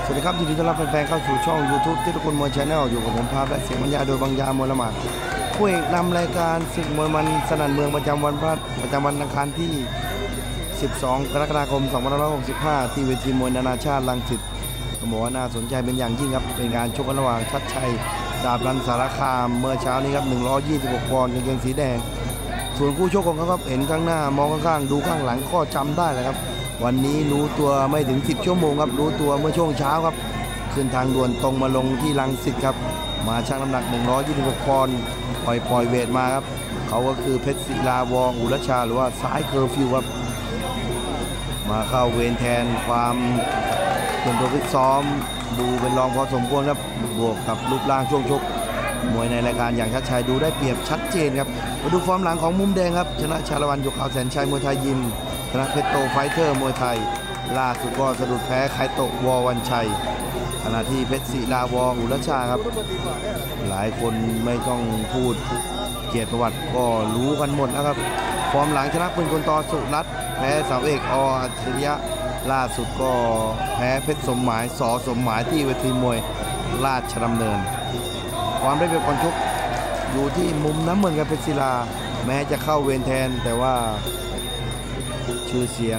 สวัสดีครับยินดีต้อนรับแฟนๆเข้าสู่ช่อง YouTube ที่ทุกคนมวยชาแนลอยู่กับผมภาพและเสียงบรรยายโดยบางยามวยละหมาดผู้เอกนำรายการศึกมวยมันสนั่นเมืองประจำวันอังคารที่ 12 กรกฎาคม 2565 ที่เวทีมวยนานาชาติรังสิตต้องบอกว่าน่าสนใจเป็นอย่างยิ่งครับเป็นการชกกันระหว่างชัดชัยดาบรันสารคามเมื่อเช้านี้ครับ126 ปอนด์กางเกงสีแดงส่วนคู่ชกของเขาครับเห็นข้างหน้ามองข้างๆดูข้างหลังก็จำได้แหละครับวันนี้รู้ตัวไม่ถึง10 ชั่วโมงครับรู้ตัวเมื่อช่วงเช้าครับขึ้นทางด่วนตรงมาลงที่รังสิตครับมาชั่งน้ำหนัก126 ปอนด์ปล่อยเวทมาครับเขาก็คือเพชรศิลาวออุรชาหรือว่าซ้ายเคอร์ฟิวครับมาเข้าเวรแทนความเป็นตัวฟิตซ้อมดูเป็นรองพอสมควรครับบวกกับรูปร่างช่วงชกมวยในรายการอย่างชัดชัยดูได้เปรียบชัดเจนครับมาดูฟอร์มหลังของมุมแดงครับชนะชาละวันหยกขาวแสนชัยมวยไทยยิมชนะเพชรโตไฟเตอร์มวยไทยล่าสุดก็สะดุดแพ้ไคโตะวอวันชัยขณะที่เพชรศิลาวออุรชาครับหลายคนไม่ต้องพูดเกียรติประวัติก็รู้กันหมดแล้วครับฟอร์มหลังชนะปืนกลต่อสุรัตน์แพ้เสาเอกอัจฉริยะล่าสุดก็แพ้เพชรสมหมายสมหมายที่เวทีมวยราชดำเนินความได้เปรียบก่อนชกอยู่ที่มุมน้ำเงินกับเพชรศิลาแม้จะเข้าเวรแทนแต่ว่าชื่อเสียง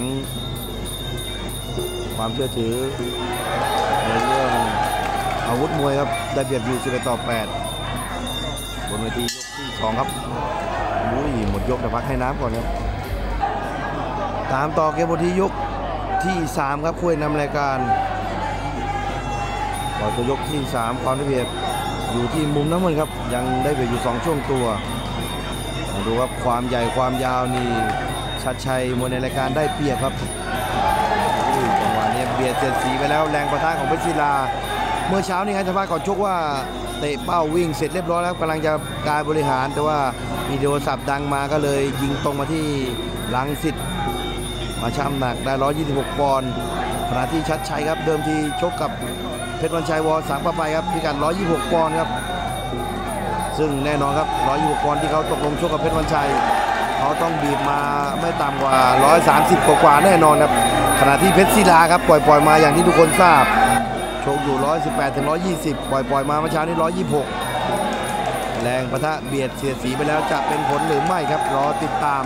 ความเชื่อถือในเรื่องอาวุธมวยครับได้เปรียบอยู่11-8บนเวทียกที่2ครับหมดยกแต่พักให้น้ำก่อนครับตามต่อเกมบนที่ยกที่3ครับคู่นำรายการต่อตัวยกที่3ความได้เปรียบอยู่ที่มุมน้ำเงินครับยังได้เปรียบอยู่2ช่วงตัวดูครับความใหญ่ความยาวนี่ชัดชัยมวยในรายการได้เปรียบครับจังหวะนี้เบียดเสียดสีไปแล้วแรงประทะของเพชรศิลาเมื่อเช้านี้ให้สัมภาษณ์ก่อนชกว่าเตะเป้าวิ่งเสร็จเรียบร้อยแล้วกำลังจะการบริหารแต่ว่ามีโทรศัพท์ดังมาก็เลยยิงตรงมาที่รังสิตมาชั่งน้ำหนักได้126 ปอนด์ขณะที่ชัดชัยครับเดิมทีชกกับเพชรวันชัยวสังประไปครับพิกัด126 ปอนด์ครับซึ่งแน่นอนครับ126 ปอนด์ที่เขาตกลงชกกับเพชรวันชัยเขาต้องบีบมาไม่ต่ำกว่า130 กว่าแน่นอนครับขณะที่เพชรศิลาครับปล่อยมาอย่างที่ทุกคนทราบชกอยู่118-120ปล่อยมาเมื่อเช้านี้126แรงปะทะเบียดเสียดสีไปแล้วจะเป็นผลหรือไม่ครับรอติดตาม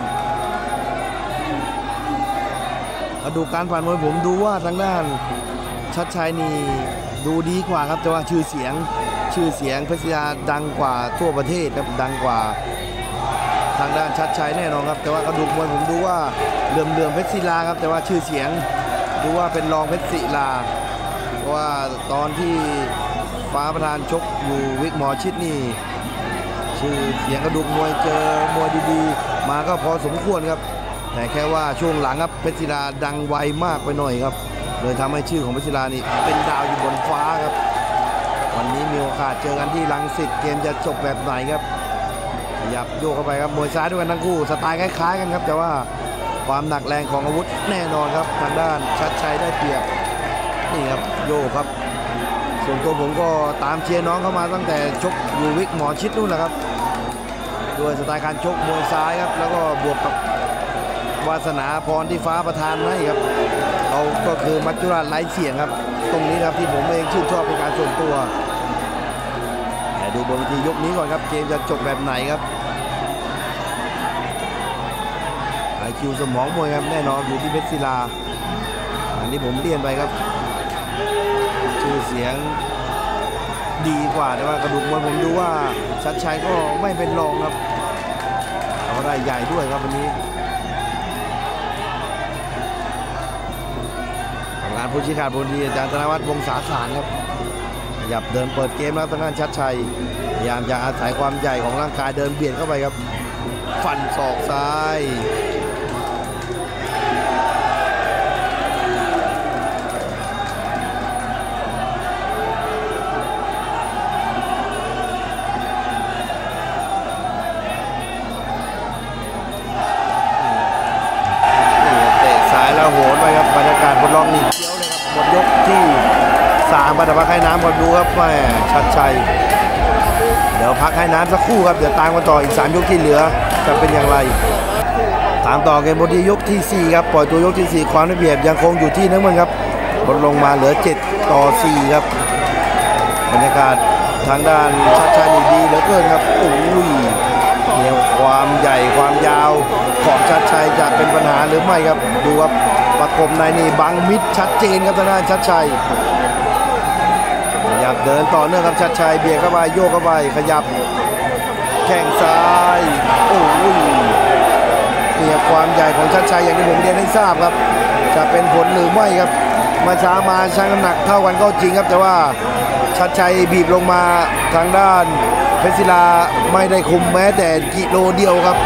มาดูการผ่านมวยผมดูว่าทางด้านชัดชัยนี่ดูดีกว่าครับแต่ว่าชื่อเสียงเพชรศิลาดังกว่าทั่วประเทศครับดังกว่าทางด้านชัดชัยแน่นอนครับแต่ว่ากระดูกมวยผมดูว่าเลื่อมเพชรศิลาครับแต่ว่าชื่อเสียงดูว่าเป็นรองเพชรศิลาเพราะว่าตอนที่ฟ้าประธานชกอยู่วิกหมอชิดนี่ชื่อเสียงกระดูกมวยเจอมวยดีๆมาก็พอสมควรครับแต่แค่ว่าช่วงหลังครับเพชรศิลาดังไวมากไปหน่อยครับเลยทำให้ชื่อของเพชรศิลานี่เป็นดาวอยู่บนฟ้าครับวันนี้มีโอกาสเจอกันที่รังสิตเกมจะจบแบบไหนครับขยับโยกเข้าไปครับมวยซ้ายด้วยกันทั้งคู่สไตล์คล้ายๆกันครับแต่ว่าความหนักแรงของอาวุธแน่นอนครับทางด้านชัดชัยได้เปรียบนี่ครับโยกครับส่วนตัวผมก็ตามเชียร์น้องเข้ามาตั้งแต่ชกอยู่วิกหมอชิดนู่นแหละครับด้วยสไตล์การชกมวยซ้ายครับแล้วก็บวกกับวาสนาพรที่ฟ้าประทานให้ครับเขาก็คือมัจจุราชไร้เสียงครับตรงนี้ครับที่ผมเองชื่นชอบเป็นการส่วนตัวแต่ดูบนเวทียกนี้ก่อนครับเกมจะจบแบบไหนครับIQ สมองมวยครับแน่นอนอยู่ที่เพชรศิลาอันนี้ผมเรียนไปครับชื่อเสียงดีกว่าแต่ว่ากระดูกมวยผมดูว่าชัดชัยก็ไม่เป็นรองครับเขาได้ใหญ่ด้วยครับวันนี้งานผู้ชี้ขาดบนทีอาจารย์ธนวัฒน์วงศาสารครับขยับเดินเปิดเกมแล้วทางด้านชัดชัยพยายามจะอาศัยความใหญ่ของร่างกายเดินเบียดเข้าไปครับฟันศอกซ้ายโหนไปครับบรรยากาศบนล็อกนี่เคี้ยวเลยครับหมดยกที่3บัตรพักให้น้ำก่อนดูครับแม่ชัดชัยเดี๋ยวพักให้น้ำสักครู่ครับเดี๋ยวตามกันต่ออีก3ยกที่เหลือจะเป็นอย่างไรตามต่อเกมบนที่ยกที่4ครับปล่อยตัวยกที่4ความได้เปรียบยังคงอยู่ที่นั่นเหมือนครับดลงมาเหลือ7-4ครับบรรยากาศทางด้านชัดชัยนี่ดีเหลือเกินครับโอ้ยเนี่ยความใหญ่ความยาวของชัดชัยจะเป็นปัญหาหรือไม่ครับดูครับประกบในนี่บังมิดชัดเจนครับทางด้านชัดชัยขยับเดินต่อเนื่องครับชัดชัยเบียดเข้าไปโยกเข้าไปขยับแข้งซ้ายโอ้ยเนี่ยความใหญ่ของชัดชัยอย่างที่ผมเรียนให้ทราบครับจะเป็นผลหรือไม่ครับมาช้ามาชั่งน้ำหนักเท่ากันก็จริงครับแต่ว่าชัดชัยบีบลงมาทางด้านเพชรศิลาไม่ได้คุมแม้แต่กิโลเดียวครับ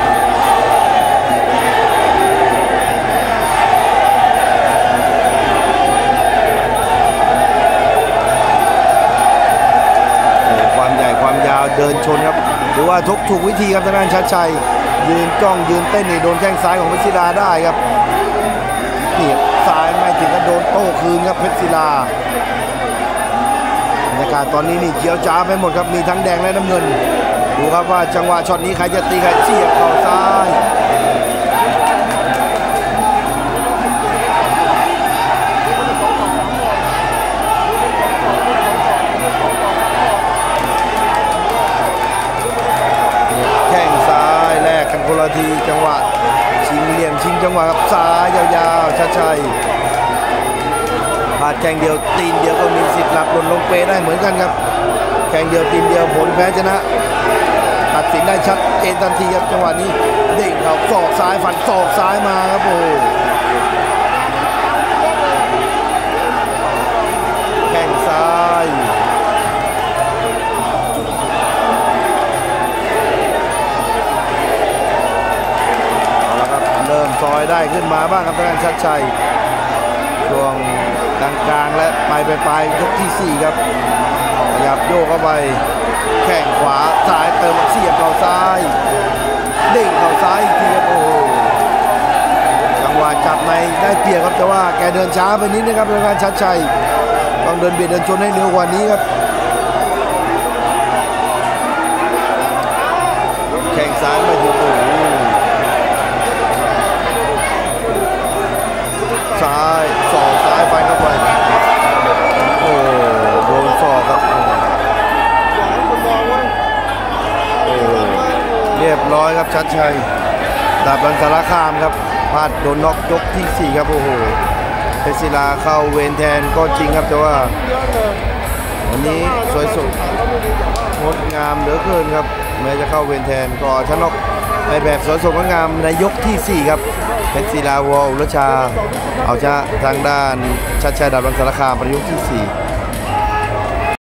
ความใหญ่ความยาวเดินชนครับหรือว่าทุกถูกวิธีครับทางด้านชัดชัยยืนจ้องยืนเต้นนี่โดนแข้งซ้ายของเพชรศิลาได้ครับนี่ซ้ายไม่ถึงก็โดนโต้คืนครับเพชรศิลาบรรยากาศตอนนี้นี่เขียวจ้าไปหมดครับมีทั้งแดงและน้ำเงินดูครับว่าจังหวะช็อตนี้ใครจะตีใครเสียบเข่าซ้ายแข้งซ้ายแลกกันคนละทีจังหวะชิงเหลี่ยมชิงจังหวะครับซ้ายยาวๆชัดพลาดแข้งเดียวตีนเดียวก็มีสิทธิ์หลับหล่นลงเปได้เหมือนกันครับแข้งเดียวตีนเดียวผลแพ้ชนะตัดสินได้ชัดเจนทันทีครับจังหวะนี้เด้งเขาศอกซ้ายฟันศอกซ้ายมาครับโอ้แข้งซ้ายเอาละครับเริ่มซอยได้ขึ้นมาบ้างครับทางด้านชัดชัยช่วงกลางๆและปลายยกที่4ครับขยับโยกเข้าไปแข้งขวาซ้ายเติมเสียบเข่าซ้ายเด้งเข่าซ้ายอีกทีครับโอ้จังหวะจับในได้เปรียบครับแต่ว่าแกเดินช้าไปนิดนะครับทางด้านชัดชัยต้องเดินเบียดเดินชนให้เร็วกว่านี้ครับแข้งซ้ายไม่ถึงโอ้ซ้ายศอกซ้ายฟันเข้าไปโอ้โดนศอกครับโอ้เรียบร้อยครับชัดชัยดาบรันสารคามครับพลาดโดนน็อกยกที่4ครับโอ้โหเพชรศิลาเข้าเวรแทนก็จริงครับแต่ว่าวันนี้สวยสดงดงามเหลือเกินครับแม้จะเข้าเวรแทนก็ชนะไปแบบสวยสดงดงามในยกที่4ครับเพชรศิลาวออุรชาเอาชนะทางด้านชัดชัยดาบรันสารคามในยกที่4